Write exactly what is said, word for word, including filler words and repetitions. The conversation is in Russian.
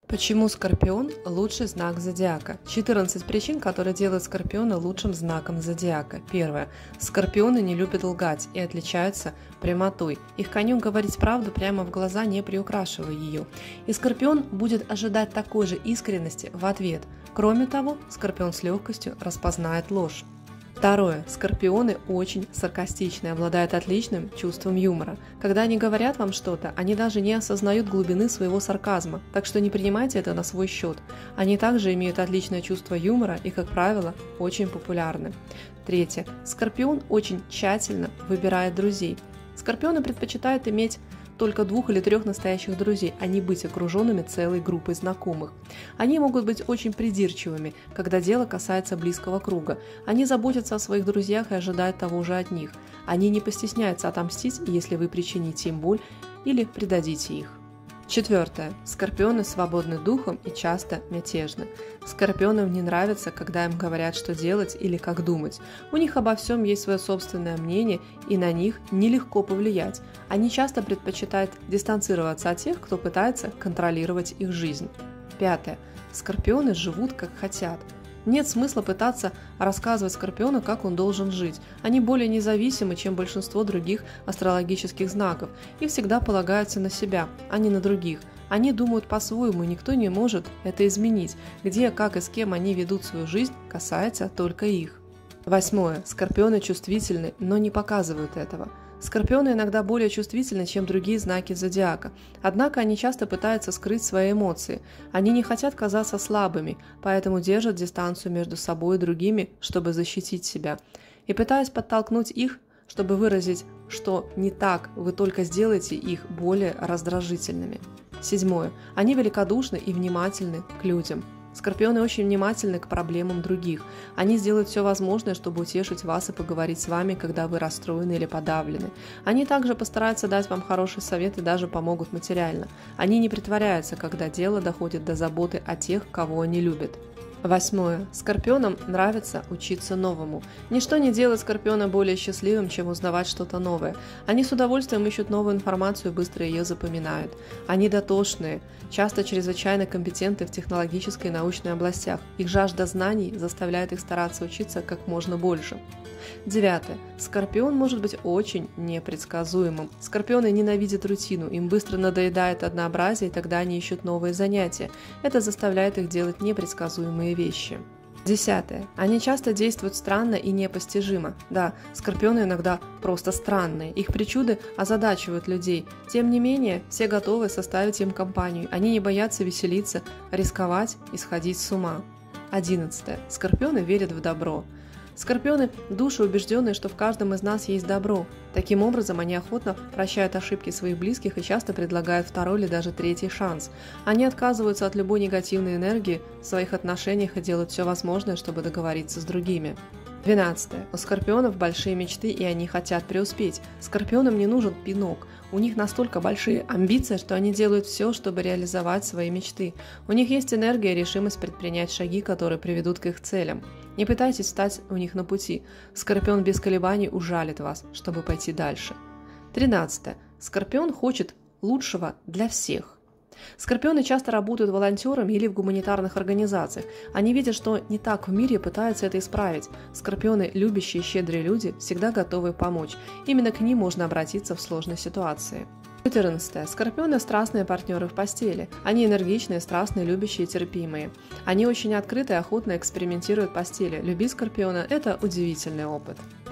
Почему Скорпион – лучший знак зодиака? четырнадцать причин, которые делают Скорпиона лучшим знаком зодиака. Первое. Скорпионы не любят лгать и отличаются прямотой. Их коню говорить правду прямо в глаза, не приукрашивая ее. И Скорпион будет ожидать такой же искренности в ответ. Кроме того, Скорпион с легкостью распознает ложь. Второе. Скорпионы очень саркастичны, обладают отличным чувством юмора. Когда они говорят вам что-то, они даже не осознают глубины своего сарказма, так что не принимайте это на свой счет. Они также имеют отличное чувство юмора и, как правило, очень популярны. Третье. Скорпион очень тщательно выбирает друзей. Скорпионы предпочитают иметь только двух или трех настоящих друзей, а не быть окруженными целой группой знакомых. Они могут быть очень придирчивыми, когда дело касается близкого круга. Они заботятся о своих друзьях и ожидают того же от них. Они не постесняются отомстить, если вы причините им боль или предадите их. Четвертое. Скорпионы свободны духом и часто мятежны. Скорпионам не нравится, когда им говорят, что делать или как думать. У них обо всем есть свое собственное мнение, и на них нелегко повлиять. Они часто предпочитают дистанцироваться от тех, кто пытается контролировать их жизнь. Пятое. Скорпионы живут как хотят. Нет смысла пытаться рассказывать Скорпиону, как он должен жить. Они более независимы, чем большинство других астрологических знаков, и всегда полагаются на себя, а не на других. Они думают по-своему, и никто не может это изменить. Где, как и с кем они ведут свою жизнь, касается только их. Восьмое. Скорпионы чувствительны, но не показывают этого. Скорпионы иногда более чувствительны, чем другие знаки зодиака. Однако они часто пытаются скрыть свои эмоции. Они не хотят казаться слабыми, поэтому держат дистанцию между собой и другими, чтобы защитить себя. И пытаясь подтолкнуть их, чтобы выразить, что не так, вы только сделаете их более раздражительными. Седьмое. Они великодушны и внимательны к людям. Скорпионы очень внимательны к проблемам других. Они сделают все возможное, чтобы утешить вас и поговорить с вами, когда вы расстроены или подавлены. Они также постараются дать вам хороший совет и даже помогут материально. Они не притворяются, когда дело доходит до заботы о тех, кого они любят. Восьмое. Скорпионам нравится учиться новому. Ничто не делает Скорпиона более счастливым, чем узнавать что-то новое. Они с удовольствием ищут новую информацию и быстро ее запоминают. Они дотошные, часто чрезвычайно компетентны в технологической и научной областях. Их жажда знаний заставляет их стараться учиться как можно больше. Девятое. Скорпион может быть очень непредсказуемым. Скорпионы ненавидят рутину, им быстро надоедает однообразие, и тогда они ищут новые занятия. Это заставляет их делать непредсказуемые вещи. Десятое. Они часто действуют странно и непостижимо. Да, скорпионы иногда просто странные. Их причуды озадачивают людей. Тем не менее, все готовы составить им компанию. Они не боятся веселиться, рисковать и сходить с ума. Одиннадцатое. Скорпионы верят в добро. Скорпионы – души, убежденные, что в каждом из нас есть добро. Таким образом, они охотно прощают ошибки своих близких и часто предлагают второй или даже третий шанс. Они отказываются от любой негативной энергии в своих отношениях и делают все возможное, чтобы договориться с другими. двенадцатое. У скорпионов большие мечты, и они хотят преуспеть. Скорпионам не нужен пинок. У них настолько большие амбиции, что они делают все, чтобы реализовать свои мечты. У них есть энергия и решимость предпринять шаги, которые приведут к их целям. Не пытайтесь встать у них на пути. Скорпион без колебаний ужалит вас, чтобы пойти дальше. тринадцатое. Скорпион хочет лучшего для всех. Скорпионы часто работают волонтерами или в гуманитарных организациях. Они видят, что не так в мире, и пытаются это исправить. Скорпионы, любящие и щедрые люди, всегда готовы помочь. Именно к ним можно обратиться в сложной ситуации. четырнадцатое. Скорпионы – страстные партнеры в постели. Они энергичные, страстные, любящие и терпимые. Они очень открыты и охотно экспериментируют в постели. Любить скорпиона – это удивительный опыт.